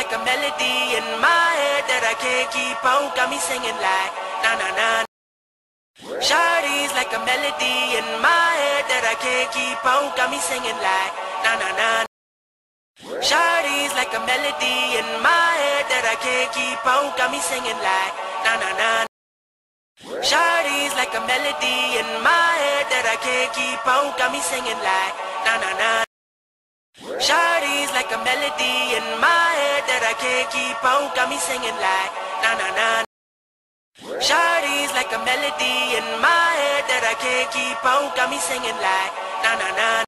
like a melody in my head that I can't keep on. Got me singing like na na na. Shawty's like a melody in my head that I can't keep on. Got me singing like na na na. Shawty's like a melody in my head that I can't keep on. Got me singing like na na na. Shawty's like a melody in my head that I can't keep on. Got me singing like na na na. Shawty's like a melody in my head that I can't keep on. Got me singing like na na na. Shawty's like a melody in my head that I can't keep on. Got me singing like na na na.